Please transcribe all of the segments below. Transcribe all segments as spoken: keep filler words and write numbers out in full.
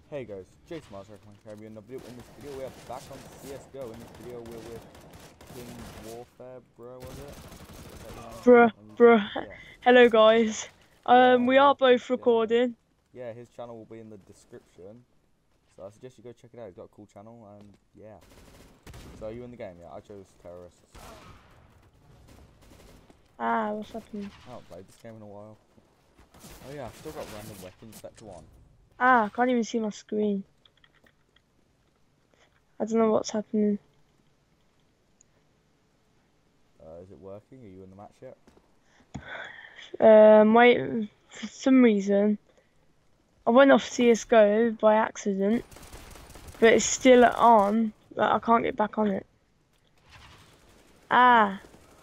Hey guys, Jason Miles Recommend in the video. In this video, we are back on C S G O. In this video, we're with King Warfare, bro. Was it? Was that your Bruh, name on YouTube? bruh. Yeah. Hello, guys. Um, Yeah, we are welcome both to channel. recording. Yeah, his channel will be in the description. So I suggest you go check it out. He's got a cool channel, and yeah. So are you in the game? Yeah, I chose terrorists. Ah, what's happening? I haven't played this game in a while. Oh yeah, I've still got random weapons set to one. Ah, I can't even see my screen. I don't know what's happening. Uh, is it working? Are you in the match yet? Um, wait, for some reason, I went off C S G O by accident, but it's still on, but I can't get back on it. Ah.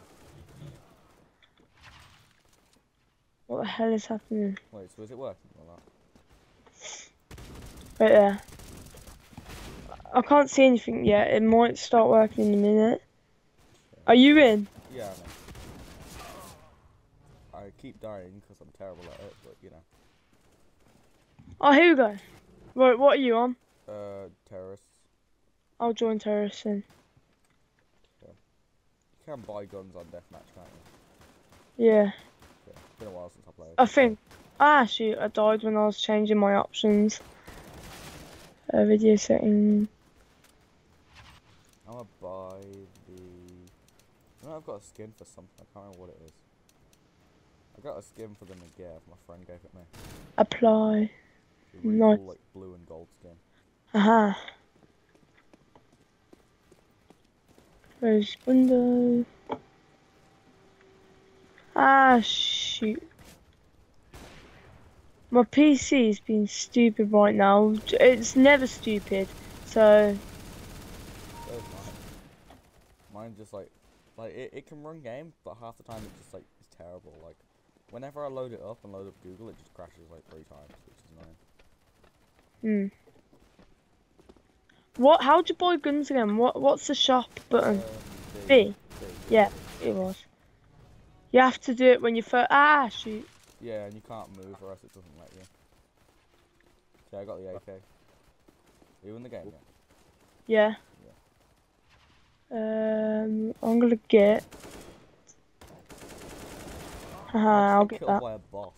What the hell is happening? Wait, so is it working or not? Right there. I can't see anything yet. It might start working in a minute. Are you in? Yeah, I know. I keep dying because I'm terrible at it, but you know. Oh, here we go. Right, what are you on? Uh, terrorists. I'll join terrorists in. Yeah. You can buy guns on deathmatch, can't you? Yeah. Yeah. It's been a while since I played. I think. Ah, shoot, I died when I was changing my options. Uh, video setting. I'm gonna buy the. I know I've got a skin for something. I can't remember what it is. I got a skin for the Negev. My friend gave it me. Apply. It's a really Nice. cool, like blue and gold skin. Aha. Close window. Ah, shoot. My P C is being stupid right now. It's never stupid, so. So is mine. Mine just like, like it, it can run games, but half the time it just like is terrible. Like, whenever I load it up and load up Google, it just crashes like three times, which is annoying. Hmm. What? How'd you buy guns again? What? What's the shop button? Um, B. B. B. Yeah, it was. You have to do it when you first. Ah, shoot. Yeah, and you can't move or else it doesn't let you. Okay, I got the A K. Are you in the game Yeah. yeah? Um, I'm gonna get. Haha, I'll get killed that. by a bot.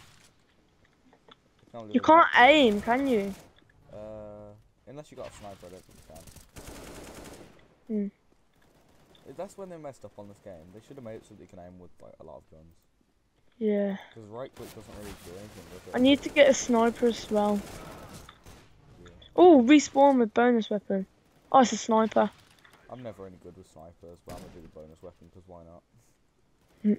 You can't aim, can you? Uh, unless you got a sniper, I don't think you can. Hmm. That's when they messed up on this game. They should have made it so that you can aim with like a lot of guns. Yeah. Because right click doesn't really do anything with it. I need to get a sniper as well. Yeah. Oh, respawn with bonus weapon. Oh, it's a sniper. I'm never any good with snipers, but I'm gonna do the bonus weapon because why not? Hmm.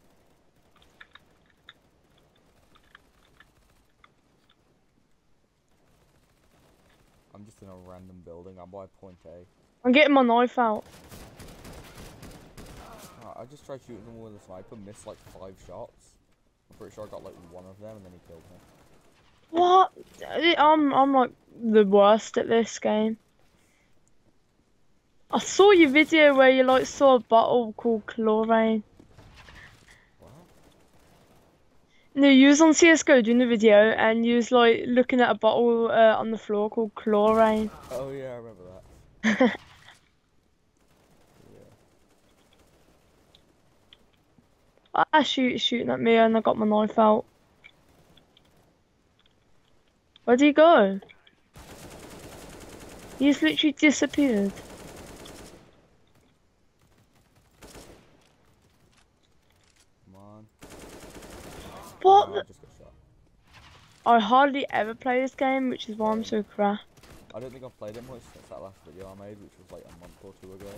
I'm just in a random building. I'm by point A. I'm getting my knife out. Oh, I just tried shooting them with a sniper, missed like five shots. I'm pretty sure I got like one of them, and then he killed me. What? I'm I'm like the worst at this game. I saw your video where you like saw a bottle called chlorine. What? No, you was on C S G O doing the video and you was like looking at a bottle uh, on the floor called chlorine. Oh yeah, I remember that. Yeah. I shoot shooting at me and I got my knife out. Where'd he go? He's literally disappeared. Come on. What? Oh, the- I just got shot. I hardly ever play this game, which is why I'm so crap. I don't think I've played it much since that last video I made, which was like a month or two ago.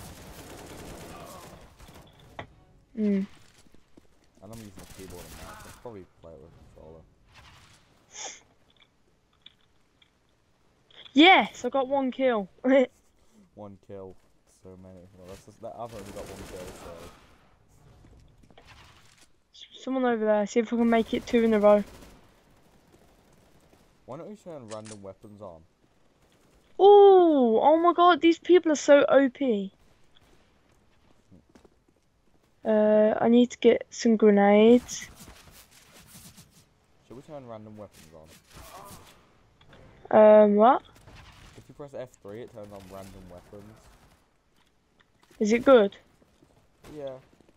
Hmm. And I'm using a keyboard and mouse. I'll probably play it with a controller. Yes, I got one kill. One kill. So many. Well, that's just, that, I've only got one kill, so. Someone over there. See if I can make it two in a row. Why don't we turn random weapons on? Oh, oh my god, these people are so O P. Uh, I need to get some grenades. Should we turn random weapons Um, what? If you press F three, it turns on random weapons. Is it good? Yeah.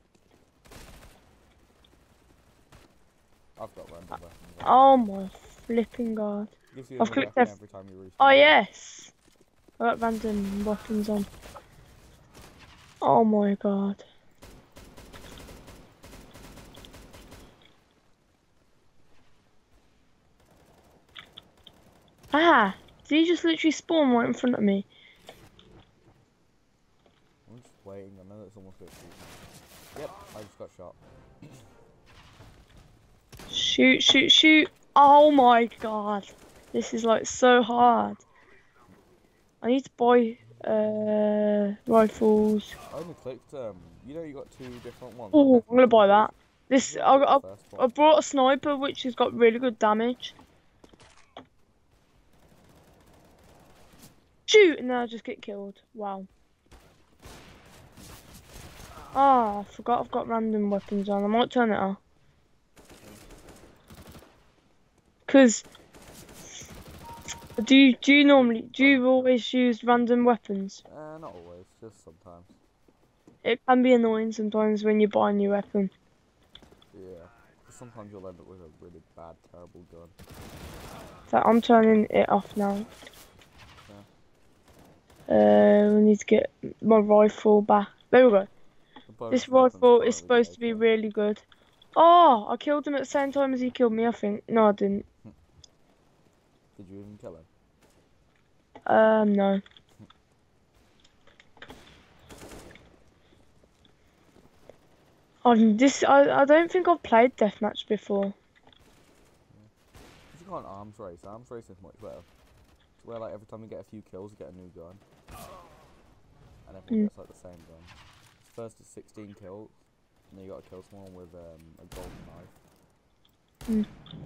I've got random weapons. on. Oh my flipping god. Gives you a I've new clicked weapon F. every time you respawn. Oh yes. I got random weapons on. Oh my god. Ah! Did he just literally spawn right in front of me? I'm just waiting. I know it's almost going to shoot me. Yep, I just got shot. Shoot, shoot, shoot. Oh my god. This is like so hard. I need to buy uh rifles. I only clicked. Um, you know, you got two different ones. Oh, like I'm gonna buy F one. that. This You I, have to I, get the first I one. brought a sniper which has got really good damage. Shoot, and then I just get killed. Wow. Ah, I forgot I've got random weapons on. I might turn it off. Cause do you do you normally do you always use random weapons? Uh, not always, just sometimes. It can be annoying sometimes when you buy a new weapon. Yeah. 'Cause sometimes you'll end up with a really bad, terrible gun. So I'm turning it off now. Uh, we need to get my rifle back. There we go. The bonus This weapon's rifle currently is the supposed to be A K. really good. Oh, I killed him at the same time as he killed me, I think. No, I didn't. Did you even kill him? Um, no. Um, this I I don't think I've played deathmatch before. You can't arms race. Arms race is much better. It's where like every time you get a few kills, you get a new gun, and everyone Mm. gets like the same gun. It's first to sixteen kills, and then you got to kill someone with um, a golden knife. Mm.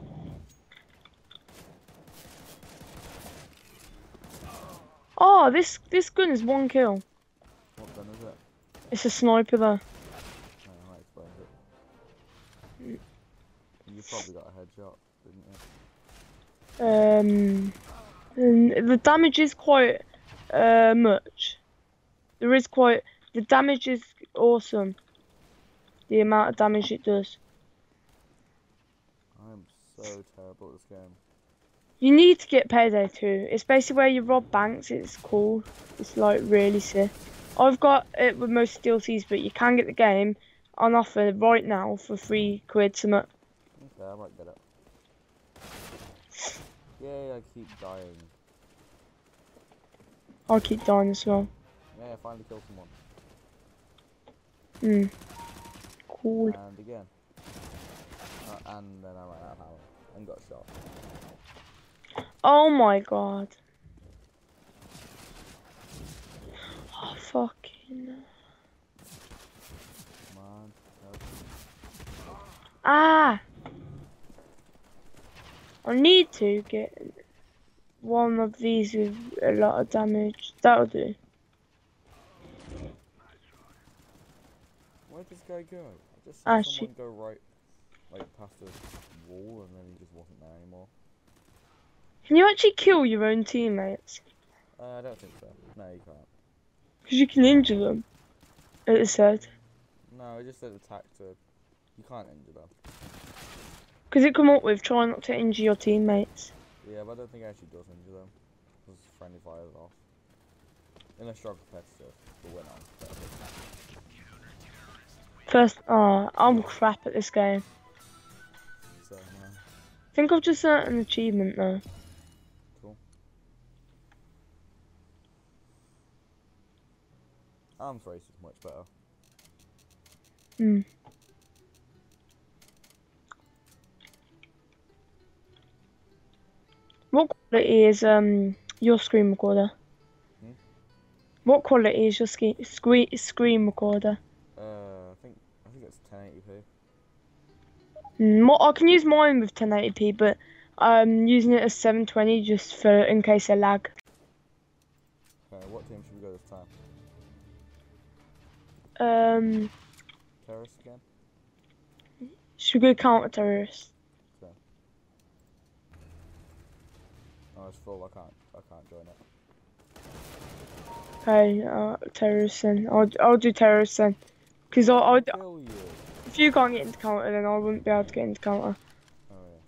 Oh, this this gun is one kill. What gun is it? It's a sniper though. No, I explained it. You probably got a headshot, didn't you? Um, and the damage is quite uh much. There is quite the damage is awesome. The amount of damage it does. I'm so terrible at this game. You need to get Payday two. It's basically where you rob banks. It's cool. It's like really sick. I've got it with most D L Cs, but you can get the game on offer right now for three quid. Some. Okay, I might get it. Yay, I keep dying. I'll keep dying as well. Yeah, I finally killed someone. Hmm. Cool. And again. Uh, and then I ran out of power and got shot. Oh my god. Oh fucking. Come on, help. Ah. I need to get one of these with a lot of damage. That'll do. Where'd this guy go? I just saw Ah, someone shit. go right, like past the wall, and then he just wasn't there anymore. Can you actually kill your own teammates? Uh, I don't think so. No, you can't. Because you can injure them. It said. No, it just said attack to. You can't injure them. Because it come up with try not to injure your teammates. Yeah, but I don't think it actually does injure them. Because friendly fire's off. Unless you're competitive, but we're not competitive. First, oh, I'm crap at this game. So, no. I think I've just earned an achievement though. Cool. Arms race is much better. Hmm. What quality is um your screen recorder? Hmm? What quality is your ski screen screen recorder? Uh, I think I think it's ten eighty p. Mm, mo- I can use mine with ten eighty p, but I'm using it as seven twenty just for in case I lag. Okay, what team should we go this time? Um, Terrorists again? should we go counter terrorist? Okay. Oh, No, it's full. I can't. I can't join it. Okay, uh, terrorist then. I'll I'll do terrorist then. Cause I I Kill you. if you can't get into counter, then I wouldn't be able to get into counter. Oh yeah.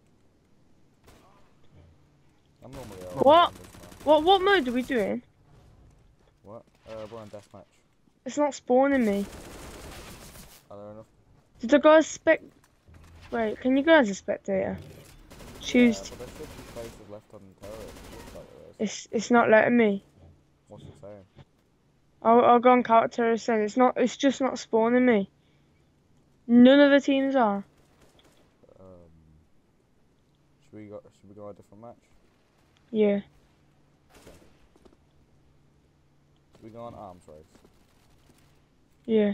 I'm normally out. What? What what mode are we doing? What? Uh, we're on deathmatch. It's not spawning me. Are there enough? Did the guys spec? Wait, can you go as a spectator? Choose. Yeah, but there should be places left on the terrorist. It looks like there is. It's it's not letting me. What's it saying? I'll I'll go on counter terrorist then. It's not. It's just not spawning me. None of the teams are. Um. Should we go? Should we go a different match? Yeah. Should we go on arms race? Yeah.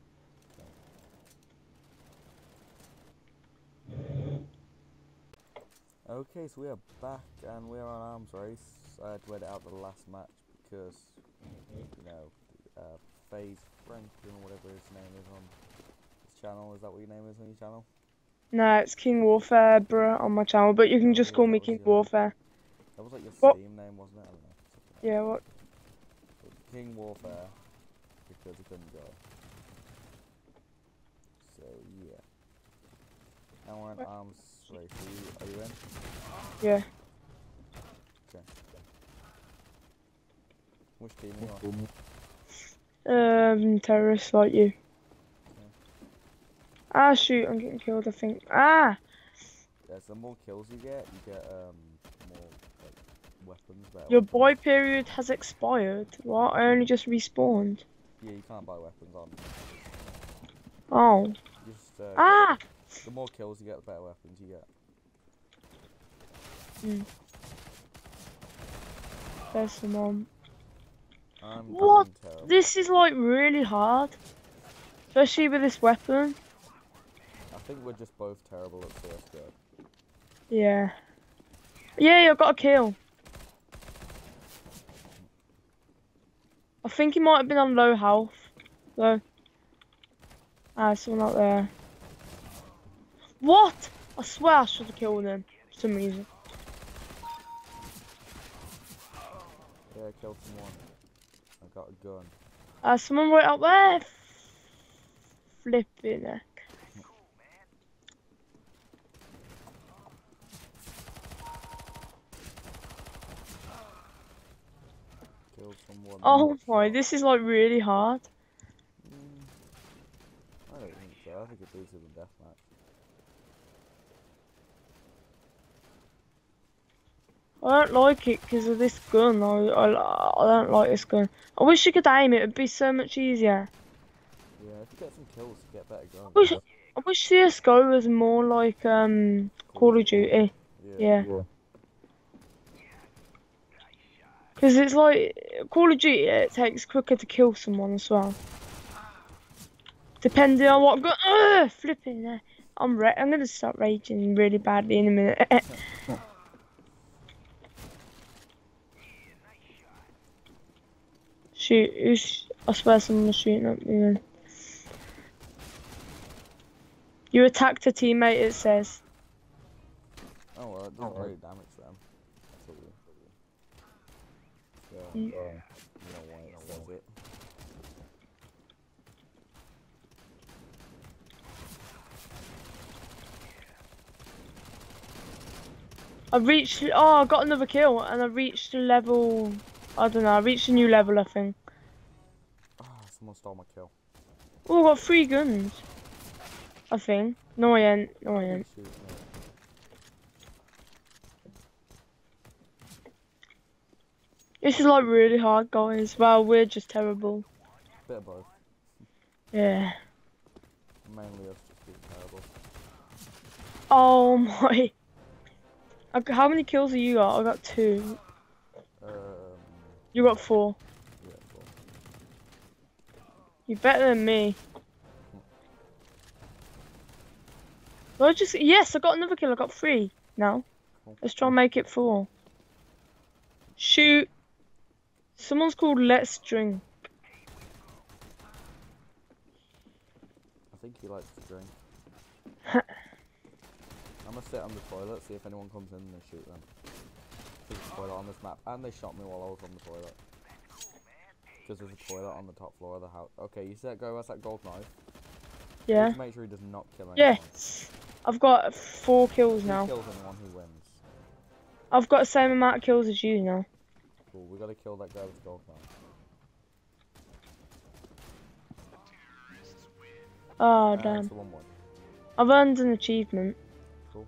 Okay, so we are back and we are on arms race. I had to edit out the last match because, you know, uh, FaZe Franklin or whatever his name is on his channel. Is that what your name is on your channel? No, it's King Warfare, bruh, on my channel, but you can Oh, just yeah, call that me was King your- Warfare. That was like your What? Steam name, wasn't it? I don't know. Something like Yeah, what? that. King Warfare because he couldn't go. So yeah. Now we're on arms race. Are you, are you in? Yeah. Okay. Which team are you on? Um, terrorists like you. Ah, shoot, I'm getting killed, I think. Ah! Yeah, so the more kills you get, you get um more like weapons. Better Your weapons. boy period has expired. What? I only just respawned. Yeah, you can't buy weapons on. Oh. You just uh, Ah! get, the more kills you get, the better weapons you get. Hmm. There's someone. I'm What? doing terrible. This is like really hard. Especially with this weapon. I think we're just both terrible at C S G O. Yeah. Yeah, I got a kill. I think he might have been on low health. Though. Ah, someone out there. What? I swear I should have killed him for some reason. Yeah, I killed someone. I got a gun. Ah, someone right out there. Flipping heck. Killed someone. Oh my, this is like really hard. Mm, I don't think so. I think it's easier than deathmatch. I don't like it because of this gun. I, I, I don't like this gun. I wish you could aim it. It'd be so much easier. Yeah, if you get some kills, you get better guns. I wish, I wish C S G O was more like um Call of Duty. Yeah. Yeah. Because it's like Call of Duty. It takes quicker to kill someone as well. Depending on what gun. Ugh, flipping. Uh, I'm ra I'm gonna start raging really badly in a minute. Shoot, who's, I swear someone's shooting at me then. You attacked a teammate, it says. Oh well, it doesn't really damage them. That's all we. Yeah. Mm. You know why it says it. I reached, oh, I got another kill, and I reached a level, I don't know, I reached a new level, I think. Ah, someone stole my kill. Oh, I got three guns. I think. No, I ain't. No, I ain't. Shoot, no. This is like really hard, guys. Well, we're just terrible. Bit of both. Yeah. Mainly us just being terrible. Oh my. I got- How many kills have you got? I got two. Um. You got four. Yeah, well, You're better than me. Do I just yes, I got another kill. I got three now. cool. Let's try and make it four. Shoot. Someone's called Let's Drink. I think he likes to drink. I'm gonna sit on the toilet, see if anyone comes in and shoot them. there's a toilet on this map, and they shot me while I was on the toilet. Because there's a toilet on the top floor of the house. Okay, you see that guy who has that gold knife? Yeah. Just make sure he does not kill anyone. Yes. I've got four kills If he now. kills anyone, he wins. I've got the same amount of kills as you now. Cool, we gotta kill that guy with the gold knife. Oh, Uh, damn. it's a one one. I've earned an achievement. Cool.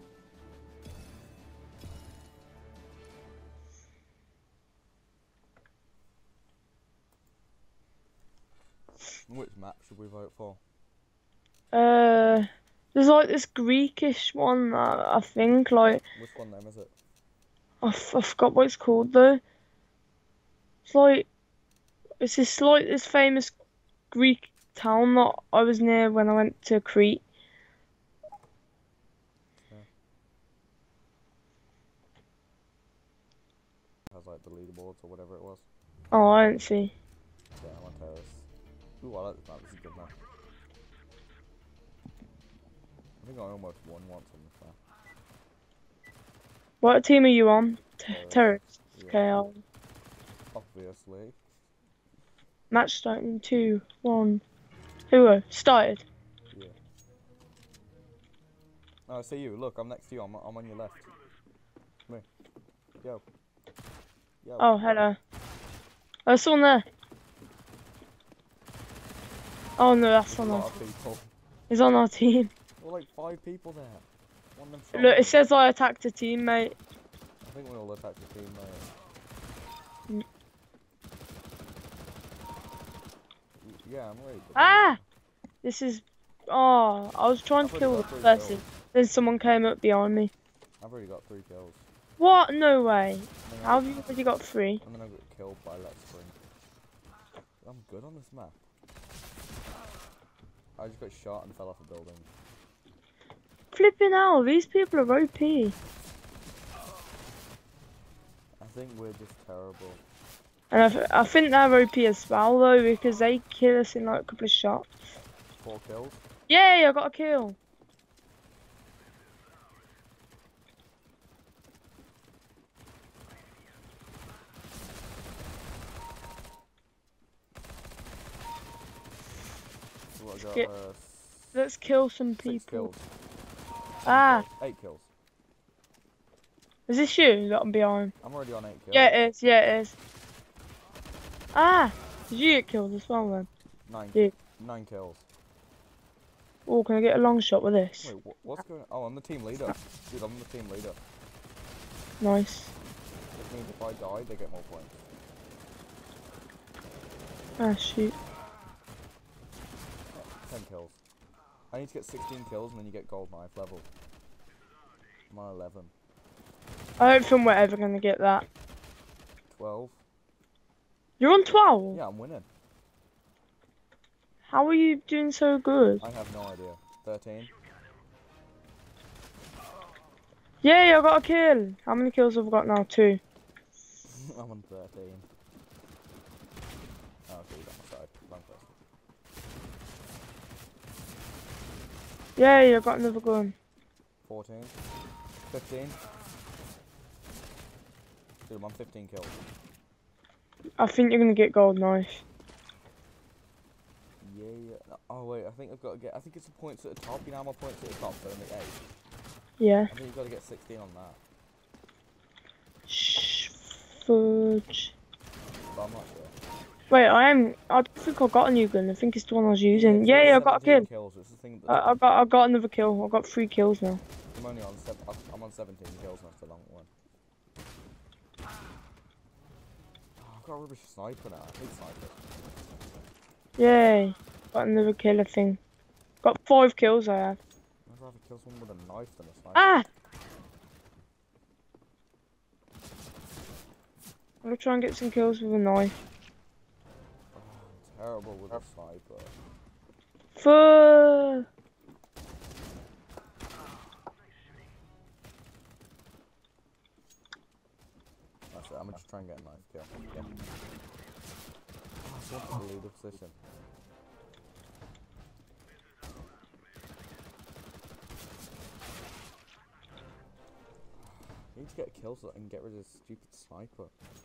Which map should we vote for? Uh, there's like this Greekish one, I, I think, like, Which one then is it? I, f I forgot what it's called though. It's like, it's this like this famous Greek town that I was near when I went to Crete. Has like the leaderboards or whatever it was. Oh, I didn't see. Yeah, I'm on terrace. Ooh, I like this map. This is a good map. I think I almost won once on this map. What team are you on? T Terrorist. Terrorist. Yeah. Okay, I'll... Obviously. Match starting in two, one. Who are started? Yeah. No, I see you. Look, I'm next to you. I'm, I'm on your left. Come here. Yo. Yo. Oh, hello. Oh, it's on there. Oh no, that's There's a on lot our of people. It's on our team. There were like five people there. One of them shot Look, me. it says I attacked a teammate. I think we all attacked the team, mate. Mm. Y- Yeah, I'm ready. Ah! This is... Oh, I was trying I've to already kill the got three person. kills. Then someone came up behind me. I've already got three kills. What? No way. And then I How got- have you already got three? And then I got killed by Let's Spring. I'm good on this map. I just got shot and fell off a building. Flipping hell, these people are O P. I think we're just terrible. And I, th I think they're O P as well though, because they kill us in like a couple of shots. Four kills. Yay, I got a kill. So what, I got, Get- uh, Let's kill some six people. kills. Ah, Eight kills. is this you that I'm behind? I'm already on eight kills. Yeah, it is. Yeah, it is. Ah, did you get killed as well then? Nine. Yeah. Nine kills. Oh, can I get a long shot with this? Wait, wh what's going on? Oh, I'm the team leader. Dude, I'm the team leader. Nice. Which means if I die, they get more points. Ah, shoot. ten kills. I need to get sixteen kills and then you get gold knife level. I'm on eleven. I don't think we're ever gonna get that. twelve. You're on twelve? Yeah, I'm winning. How are you doing so good? I have no idea. thirteen. Yay, I got a kill. How many kills have I got now? Two. I'm on thirteen. Oh, okay, you got my side. Wrong person. Yay, I got another gun. fourteen. fifteen. Dude, I'm on fifteen kills. I think you're gonna get gold knife. Yeah, yeah. Oh, wait, I think I've got to get. I think it's the points at the top. You know how my points at the top are only eight? Yeah. I think you've got to get sixteen on that. Shh. Fudge. But I'm not sure. Wait, I am. I think I got a new gun. I think it's the one I was using. it's Yeah, only yeah, I got a seventeen kill. Kills. It's the thing that I, I got, I got another kill. I got three kills now. I'm only on seven. I'm on seventeen kills now. Still long one. Oh, I've got a rubbish sniper now. I hate snipers. Yay. Got another kill, I think. Got five kills I have. I'd rather kill someone with a knife than a sniper. Ah! I'm gonna try and get some kills with a knife. Oh, I'm terrible with a sniper. Fuh. That's it. I'm gonna just try and get a knife kill. Yeah. Oh, I just want to lead the position. need to get a kill so that I can get rid of this stupid sniper.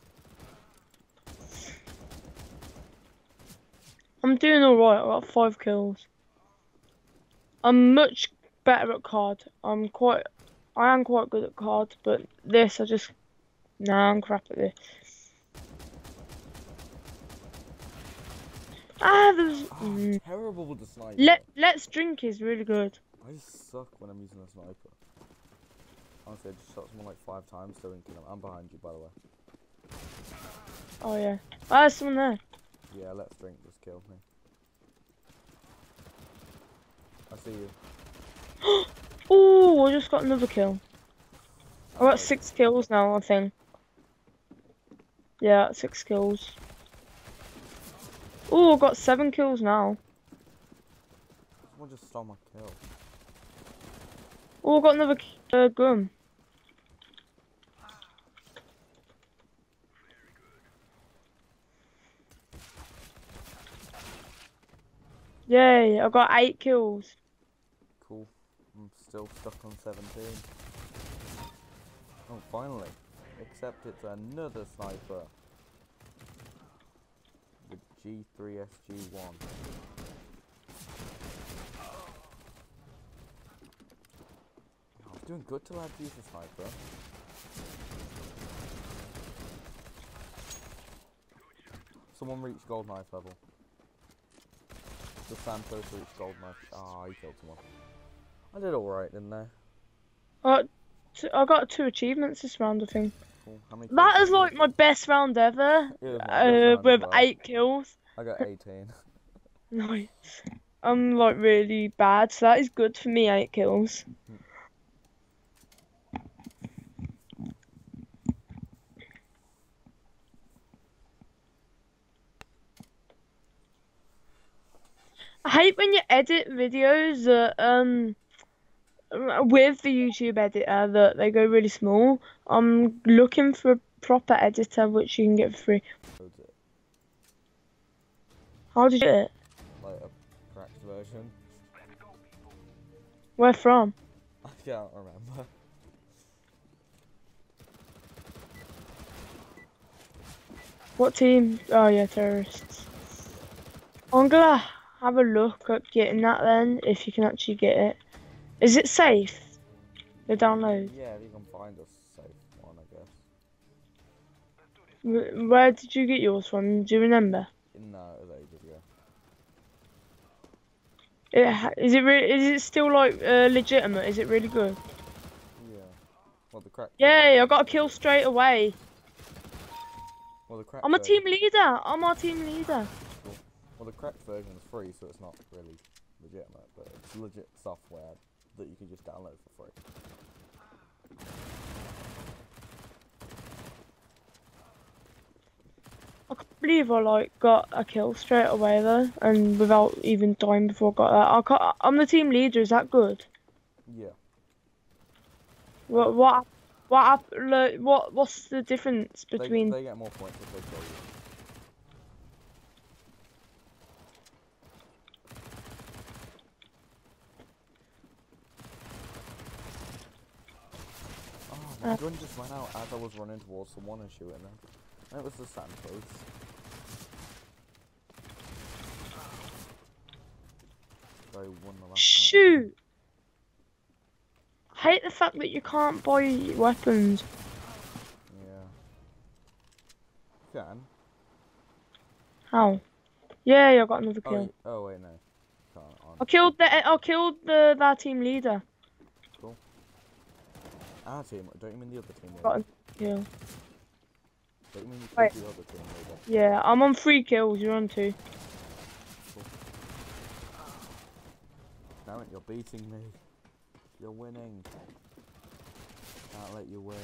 I'm doing alright, I got five kills. I'm much better at C O D. I'm quite, I am quite good at C O D, but this I just, nah, I'm crap at this. Ah, there's. Oh, Mm. I'm terrible with the sniper. Let Let's Drink is really good. I just suck when I'm using a sniper. Honestly, I just shot someone like five times, still didn't kill him. I'm behind you, by the way. Oh yeah. Ah, there's someone there. Yeah, Let's Drink just killed me. I see you. Oh, I just got another kill. I got six kills now, I think. Yeah, six kills. Oh, I got seven kills now. Someone just stole my kill. Oh, I got another uh, gun. Yay, I got eight kills. Cool. I'm still stuck on seventeen. Oh, finally. Except it's another sniper. The G three S G one. I was doing good till I had to use the sniper. Someone reached gold knife level. The Santos reached gold knife. Ah, oh, he killed someone. I did alright, didn't I? I got, two, I got two achievements this round, I think. Cool. How many That kills is did you like get? my best round ever. It was my best Uh, round with as well. eight kills. I got eighteen. Nice. I'm like really bad, so that is good for me, eight kills. I hate when you edit videos that um with the YouTube editor that they go really small. I'm looking for a proper editor which you can get for free. Loads it. How did you do it? Like a cracked version. Where from? I can't remember. What team? Oh yeah, terrorists. I'm gonna have a look at getting that then, if you can actually get it. Is it safe? The download? Yeah, if you can find a safe one, I guess. Wh- Where did you get yours from? Do you remember? No, it was ages ago. It ha is it re is it still like uh, legitimate? Is it really good? Yeah. Well, the crack. Yay! I got a kill straight away. Well, the crack. I'm a team leader. I'm our team leader. Cool. Well, the cracked version is free, so it's not really legitimate, but it's legit software that you can just download for free. I can't believe I like got a kill straight away though, and without even dying before I got that. I can't, I'm the team leader. Is that good? Yeah. What what what hap- like, what what's the difference They, between? they get more points if they kill you. Oh, my Uh. gun just ran out as I was running towards someone and shooting them. And it was the Santos. So I won the last match. Shoot! I hate the fact that you can't buy weapons. Yeah. Can. How? Yeah, I got another Oh, kill. y- oh wait, no. Can't. On. I killed the I killed the that team leader. Cool. Our team. Don't you mean the other team Got leader? a kill. Don't you mean you Wait. killed the other team leader? Yeah, I'm on three kills. You're on two. Damn it, you're beating me. You're winning. Can't let you win.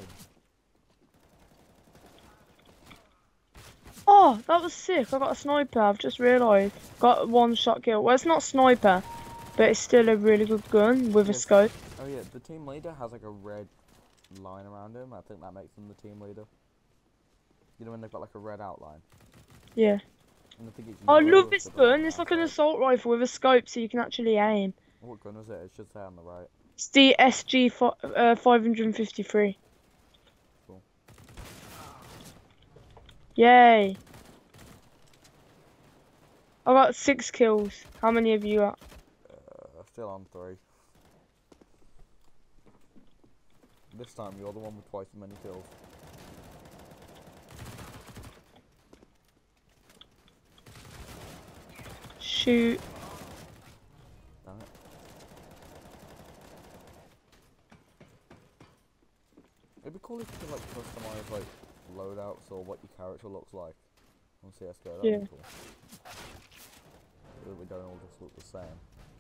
Oh, that was sick. I got a sniper. I've just realised. Got a one shot kill. Well, it's not sniper, but it's still a really good gun with a Yes. scope. Oh yeah, the team leader has like a red line around him. I think that makes him the team leader. You know when they've got like a red outline? Yeah. And I think it's I yellow love with this the black gun. It's like an outside. assault rifle with a scope, so you can actually aim. What gun is it? It should say on the right. It's the S G uh, five fifty-three. Yay! I got six kills. How many have you got? Uh, still on three. This time you're the one with twice as many kills. Shoot. Damn it. It'd be cool if you could like customize like loadouts or what your character looks like on C S G O. That'd Yeah. be cool. So that we don't all just look the same.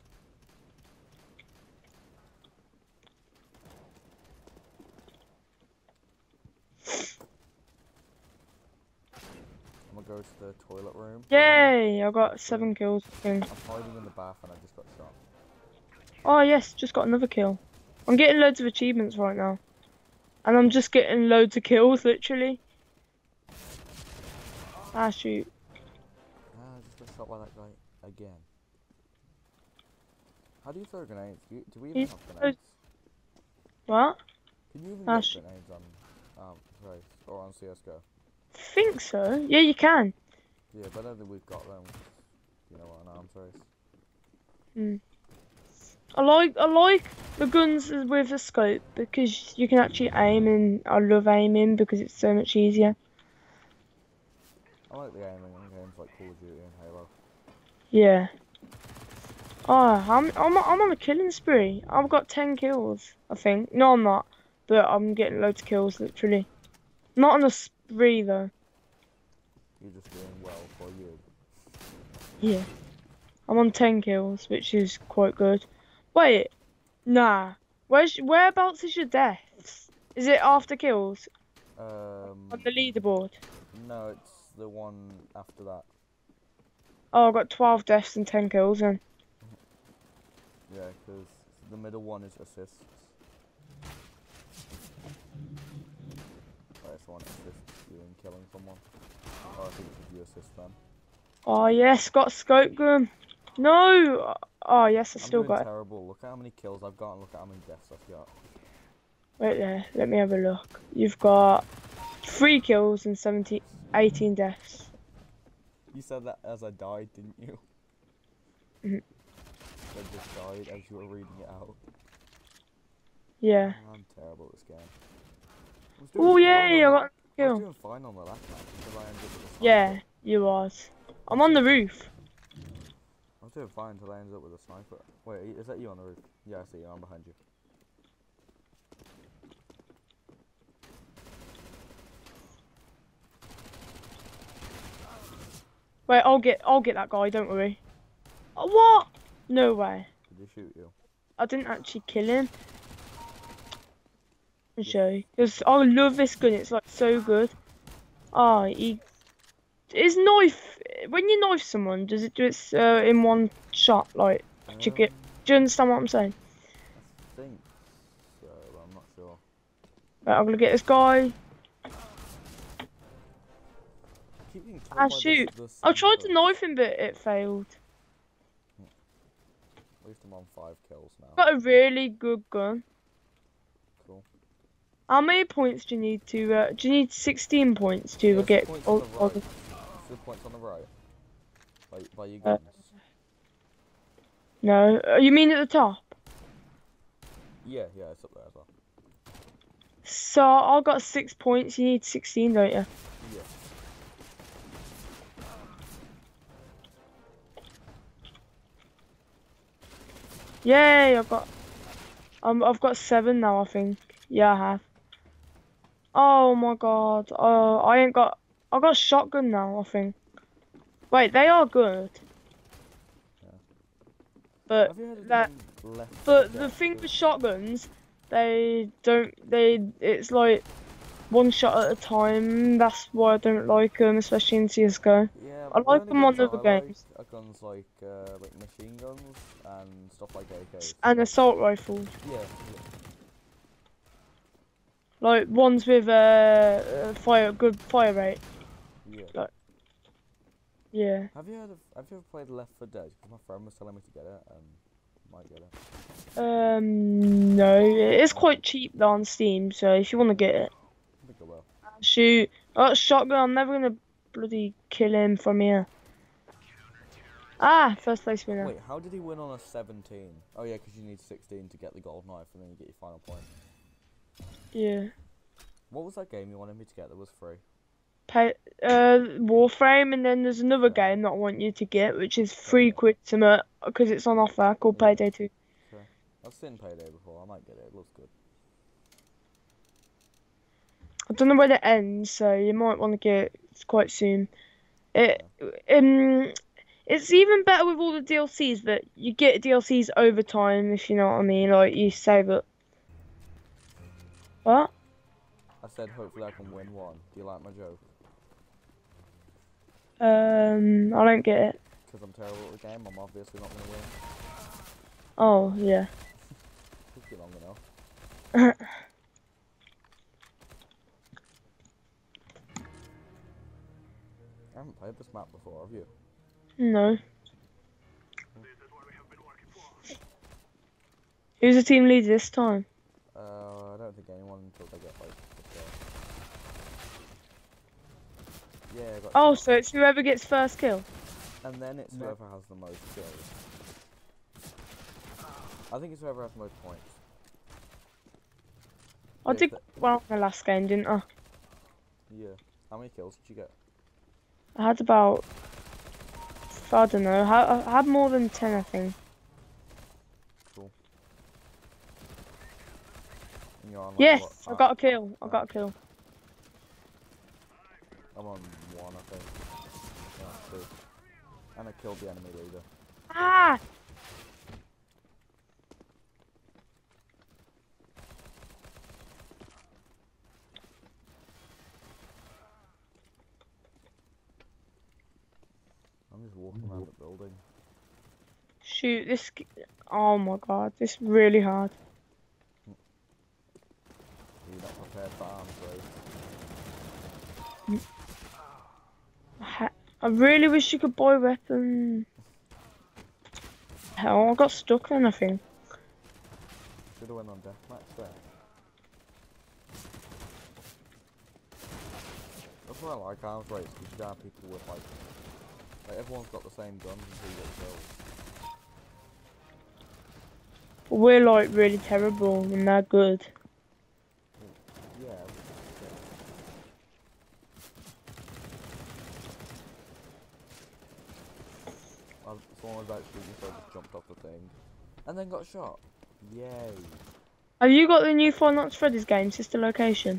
I'm gonna go to the toilet room. Yay! I got seven kills. I think. I'm hiding in the bath and I just got shot. Oh yes, just got another kill. I'm getting loads of achievements right now. And I'm just getting loads of kills, literally. Ah, shoot. Ah, I just got shot by that guy again. How do you throw grenades? Do, you, do we even He's have grenades? What? Can you even Ah, get sh- grenades on um, Race or on C S G O? Think so. Yeah, you can. Yeah, but I don't think we've got them. You know what, an arms race. Hmm. I like I like the guns with a scope because you can actually aim, and I love aiming because it's so much easier. I like the aiming on games like Call of Duty and Halo. Yeah. Oh, I'm I'm I'm on a killing spree. I've got ten kills, I think. No, I'm not, but I'm getting loads of kills, literally. Not on a spree though. You're just doing well for you. Yeah. I'm on ten kills, which is quite good. Wait, nah. Where's whereabouts is your deaths? Is it after kills Um, on the leaderboard? no, it's the one after that. Oh, I've got twelve deaths and ten kills then. Yeah, because the middle one is assists. That's the one that assists you in killing someone. Oh, I think it's you assist them. Oh yes, got scope gun. No. Oh yes, I I'm still doing got it. terrible. Look at how many kills I've got and look at how many deaths I've got. Wait there, let me have a look. You've got three kills and seventeen, eighteen deaths. You said that as I died, didn't you? Mhm. I just died as you were reading it out. Yeah. I'm terrible at this game. I was doing Oh fine yay, I on got a the- I was kill. doing fine on the last match until I ended up with a sniper. Yeah, you was. I'm on the roof. I was doing fine until I ended up with a sniper. Wait, is that you on the roof? Yeah, I see you. I'm behind you. Wait, I'll get I'll get that guy, don't worry. Oh, what? No way. Did he shoot you? I didn't actually kill him. I'll show you. 'Cause I love this gun, it's like so good. Ah, he his knife, when you knife someone, does it do it uh, in one shot? Like, do you get, Um, do you understand what I'm saying? I think so, but I'm not sure. Right, I'm gonna get this guy. I keep getting killed Ah, by shoot. This, I this tried to sniper. knife him, but it failed. At least I'm on five kills now. Got a really good gun. Cool. How many points do you need to? Uh, do you need sixteen points to Yeah, get? points all- on the all right. the- See the points on the right? By, by your Uh, guns. No, uh, you mean at the top? Yeah, yeah, it's up there as well. So I got six points. You need sixteen, don't you? Yeah. Yay! I've got. Um, I've got seven now. I think. Yeah, I have. Oh my god. Oh, I ain't got. I got shotgun now. I think. Wait, they are good. Yeah. But Have you heard of the that. game Left But four the Dead thing two? with shotguns, they don't. They. It's like one shot at a time. That's why I don't like them, especially in C S G O. Yeah, I the like only them on guns other I like games. are guns like uh, like machine guns and stuff like A Ks. And assault rifles. Yeah, Like ones with uh, uh fire good fire rate. yeah, yeah. Yeah. Have you heard of? Have you ever played Left four Dead? Because my friend was telling me to get it, and might get it. Um. No, it's quite cheap though on Steam. So if you want to get it, I think I will. shoot. I got a shotgun. I'm never gonna bloody kill him from here. Ah, first place winner. Wait, how did he win on a seventeen? Oh yeah, because you need sixteen to get the gold knife, and then you get your final point. Yeah. What was that game you wanted me to get that was free? Pay, uh, Warframe, and then there's another Okay. game that I want you to get, which is three quid to because it's on offer, called Yeah. Payday two. Okay. I've seen Payday before. I might get it. It looks good. I don't know when it ends, so you might want to get it quite soon. It um, it's even better with all the D L Cs that you get D L Cs over time, if you know what I mean. Like you save it. What? I said hopefully I can win one. Do you like my joke? Um, I don't get it. Because I'm terrible at the game, I'm obviously not going to win. Oh yeah. Took you long enough. I haven't played this map before, have you? No. Who's the team leader this time? Uh, I don't think anyone until they get like the first. Yeah, I got Oh, shot. so it's whoever gets first kill. And then it's No. whoever has the most kills. I think it's whoever has the most points. I Yeah, did th- well in the last game, didn't I? Yeah. How many kills did you get? I had about, I don't know, I I had more than ten, I think. Cool. And you're on like Yes, what? I got a kill. I got a kill. I'm on one, I think. Yeah, two. And I killed the enemy leader. Ah! I'm just walking around the building. Shoot, this. g- Oh my god, this is really hard. You're not prepared for arms race. I, ha I really wish you could buy weapons. Hell, I got stuck then, I think. Should have went on deathmatch there. That's why I like arms race, because you don't have people with like, like everyone's got the same guns until you get killed. We're like really terrible and they're good. Yeah. yeah. I, someone was actually just like jumped off the thing, and then got shot. Yay. Have you got the new Five Nights at Freddy's game, Sister Location?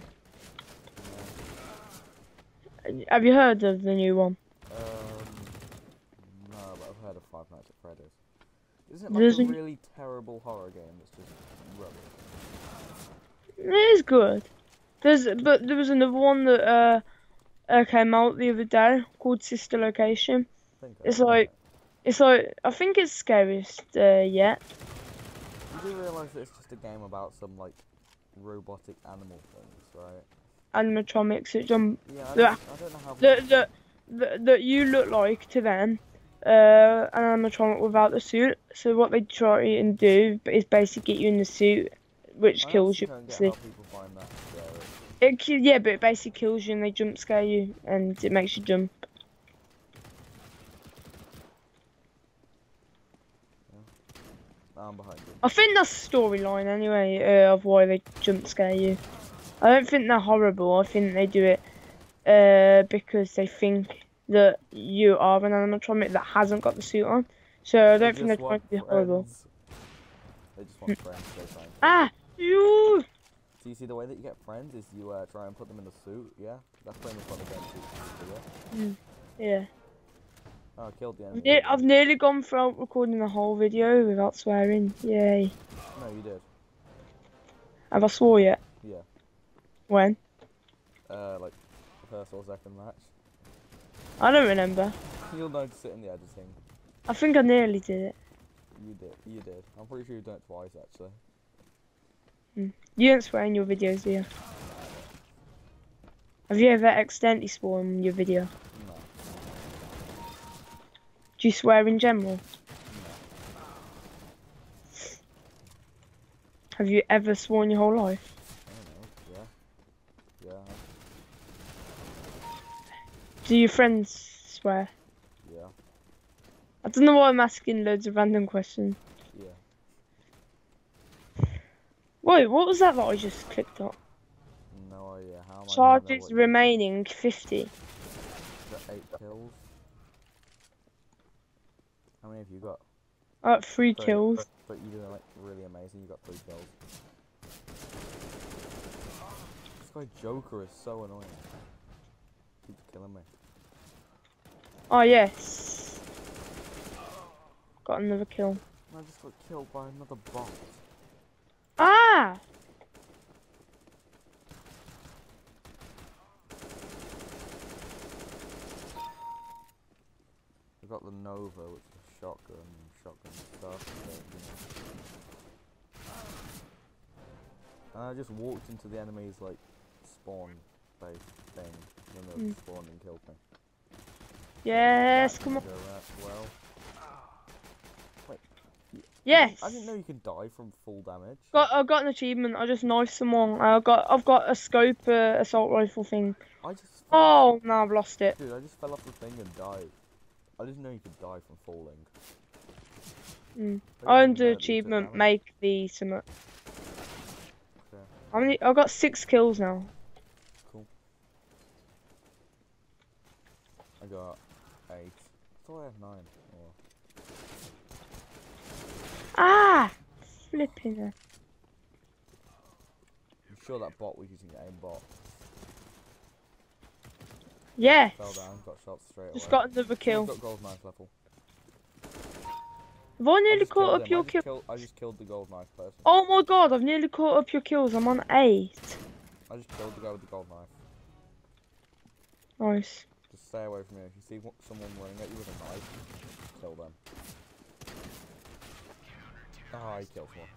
Have you heard of the new one? Um, no, but I've heard of Five Nights at Freddy's. Isn't it like There's a a- really terrible horror game that's just rubbish? It is good. There's, but there was another one that uh, uh came out the other day called Sister Location. I think I It's know like, it. it's like, I think it's scariest uh, yet. You do realise that it's just a game about some like robotic animal things, right? Animatronics that jump, Yeah, I Yeah. don't, I don't know how. that that that, that you look like to them. Uh, an animatronic without the suit. So what they try and do is basically get you in the suit, which I kills actually you. don't get obviously. how people find that scary. It, ki- yeah, but it basically kills you and they jump scare you and it makes you jump. I'm behind you. I think that's the storyline anyway uh, of why they jump scare you. I don't think they're horrible. I think they do it uh, because they think that you are an animatronic that hasn't got the suit on. So I don't think they're just trying to be want horrible. friends. They just want friends, they think. Ah! You! So you see, the way that you get friends is you uh, try and put them in the suit, yeah? That's pretty much what the game teaches you, yeah? Yeah. Oh, I killed the I've, enemy. ne- I've nearly gone through recording the whole video without swearing. Yay. No, you did. Have I swore yet? Yeah. When? Uh, like, the first or second match. I don't remember. You'll notice it in the editing. I think I nearly did it. You did. You did. I'm pretty sure you've done it twice, actually. You don't swear in your videos, do you? Have you ever accidentally sworn in your video? No. Do you swear in general? No. Have you ever sworn your whole life? I don't know. Yeah. Yeah. Do your friends swear? Yeah. I don't know why I'm asking loads of random questions. Yeah. Wait, what was that that I just clicked on? No idea. How am I gonna know Charges what you remaining fifty. got? Eight kills. How many have you got? I got three Three. kills. But you're doing like really amazing. You got three kills. This guy Joker is so annoying. Keeps killing me. Oh yes. Got another kill. I just got killed by another bot. Ah! I got the Nova, which is a shotgun, shotgun stuff. But, you know. And I just walked into the enemy's like spawn base thing, and then they Mm. spawned and killed me. Yes, That come on. didn't go that well. Wait. Yes. I didn't know you could die from full damage. Got I got an achievement. I just knifed someone. I got I've got a scope uh, assault rifle thing. I just. Oh no, I've lost it. Dude, I just fell off the thing and died. I didn't know you could die from falling. Mm. I I didn't earned even know the that you took achievement. damage. Make the summit. Okay, How many? I got six kills now. cool. I got eight. I thought I had nine. Oh. Ah, flipping it. I'm sure that bot was using aim bot. Yes. Fell down, got shot straight away. Just got another kill. Got gold knife level. Have I I nearly just caught killed up him. your I just kill? killed, I just killed the gold knife person. Oh my god, I've nearly caught up your kills. I'm on eight. I just killed the guy with the gold knife. Nice. Just stay away from me. If you see wh- someone running at you with a knife, kill them. Ah, he killed one.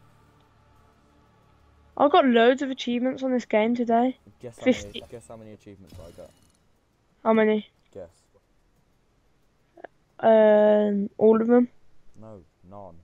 I've got loads of achievements on this game today. Guess how fifty. many? Guess how many achievements I got? How many? Guess. Um, all of them. No, none.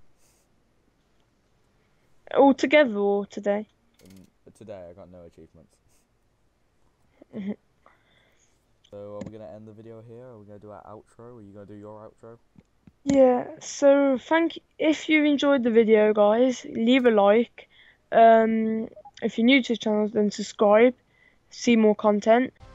All together or today? Um, but today I got no achievements. Mhm. So are we gonna end the video here? Are we gonna do our outro? Are you gonna do your outro? Yeah, so thank if you enjoyed the video, guys, leave a like. Um, if you're new to the channel, then subscribe, see more content.